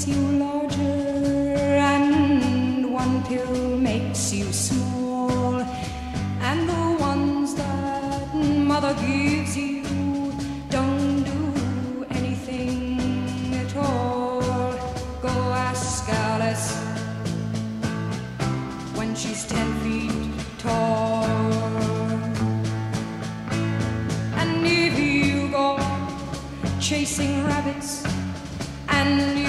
makes you larger, and one pill makes you small, and the ones that mother gives you don't do anything at all. Go ask Alice when she's 10 feet tall. And if you go chasing rabbits and